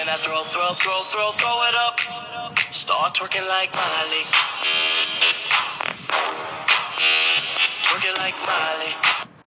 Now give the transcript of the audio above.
I throw it up. Start twerking like Miley. Twerking like Miley.